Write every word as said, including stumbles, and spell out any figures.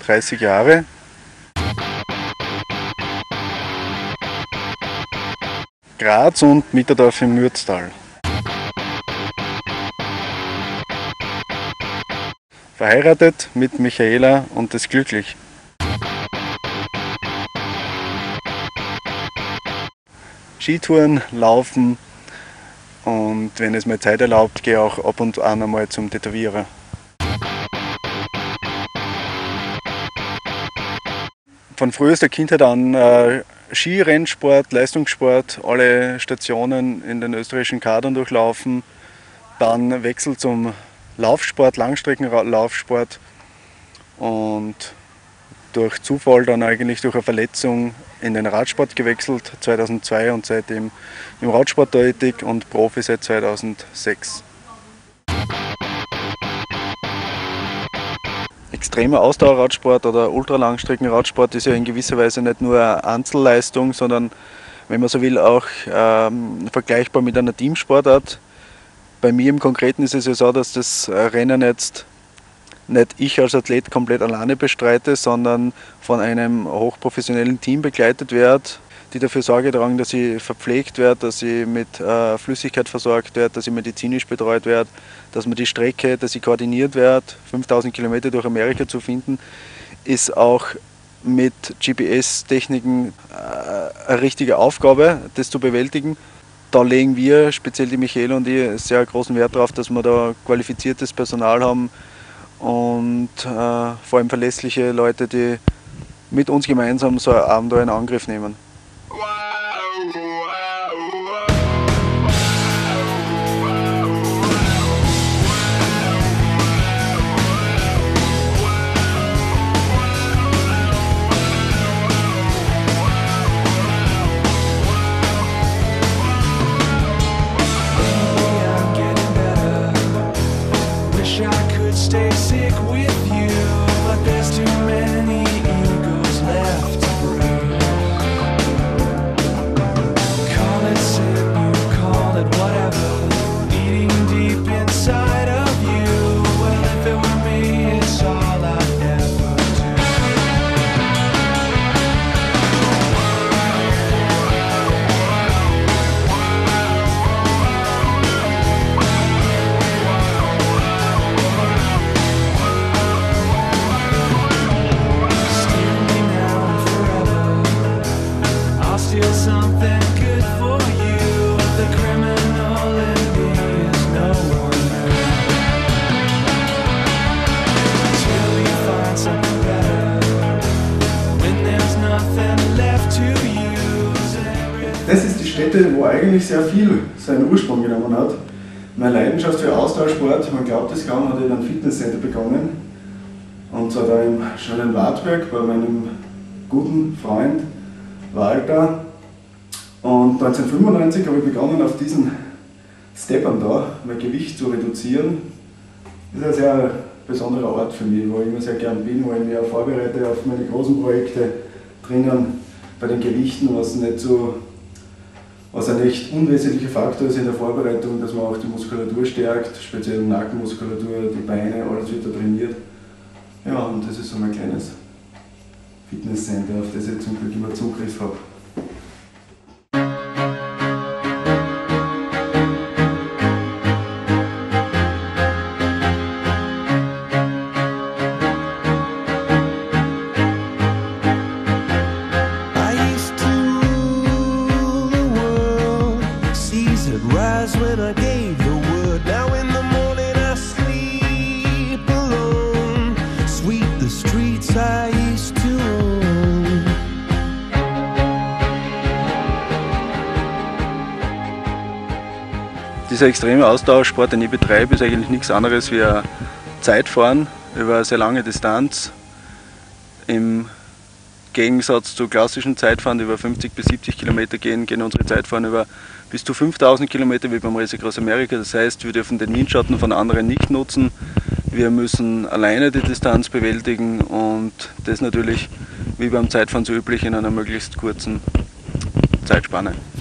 dreißig Jahre. Graz und Mitterdorf im Mürztal. Verheiratet mit Michaela und ist glücklich. Skitouren, Laufen und wenn es mir Zeit erlaubt, gehe auch ab und an einmal zum Tätowierer. Von frühester Kindheit an äh, Skirennsport, Leistungssport, alle Stationen in den österreichischen Kadern durchlaufen, dann Wechsel zum Laufsport, Langstreckenlaufsport und durch Zufall dann eigentlich durch eine Verletzung in den Radsport gewechselt, zweitausendzwei und seitdem im Radsport tätig und Profi seit zweitausendsechs. Extremer Ausdauerradsport oder Ultralangstreckenradsport ist ja in gewisser Weise nicht nur eine Einzelleistung, sondern, wenn man so will, auch ähm, vergleichbar mit einer Teamsportart. Bei mir im Konkreten ist es ja so, dass das Rennen jetzt nicht ich als Athlet komplett alleine bestreite, sondern von einem hochprofessionellen Team begleitet werde, die dafür Sorge tragen, dass ich verpflegt werde, dass ich mit äh, Flüssigkeit versorgt werde, dass ich medizinisch betreut werde, dass man die Strecke, dass ich koordiniert werde, fünftausend Kilometer durch Amerika zu finden, ist auch mit G P S-Techniken äh, eine richtige Aufgabe, das zu bewältigen. Da legen wir, speziell die Michaela und ich, sehr großen Wert darauf, dass wir da qualifiziertes Personal haben, und äh, vor allem verlässliche Leute, die mit uns gemeinsam so ein Abenteuer in Angriff nehmen. Stay sick with you, but there's too many egos left to bruise. Call it sick, you call it whatever, eating deep inside of you. Well, if it were me, it's all I'd ever do. Something good for you. The criminal in me is no one till you find something better. When there's nothing left to use. Das ist die Stätte, wo eigentlich sehr viel seinen Ursprung genommen hat. Meine Leidenschaft für Ausdauersport, man glaubt es kaum, hat in einem Fitnesscenter begonnen. Und zwar da im schönen Wartberg bei meinem guten Freund Walter. Und neunzehnhundertfünfundneunzig habe ich begonnen, auf diesen Steppern da mein Gewicht zu reduzieren. Das ist ein sehr besonderer Ort für mich, wo ich immer sehr gern bin, wo ich mich auch vorbereite auf meine großen Projekte drinnen bei den Gewichten, was nicht so, was ein echt unwesentlicher Faktor ist in der Vorbereitung, dass man auch die Muskulatur stärkt, speziell die Nackenmuskulatur, die Beine, alles wird da trainiert. Ja, und das ist so mein kleines Fitnesscenter, auf das ich zum Glück immer Zugriff habe. When I gave the word, now in the morning I sleep alone. Sweep the streets I used to own. Dieser extreme Ausdauersport, den ich betreibe, ist eigentlich nichts anderes wie ein Zeitfahren über eine sehr lange Distanz. Im Gegensatz zu klassischen Zeitfahren, die über fünfzig bis siebzig Kilometer gehen, gehen unsere Zeitfahren über bis zu fünftausend Kilometer wie beim Race Across America. Das heißt, wir dürfen den Windschatten von anderen nicht nutzen. Wir müssen alleine die Distanz bewältigen und das natürlich wie beim Zeitfahren so üblich in einer möglichst kurzen Zeitspanne.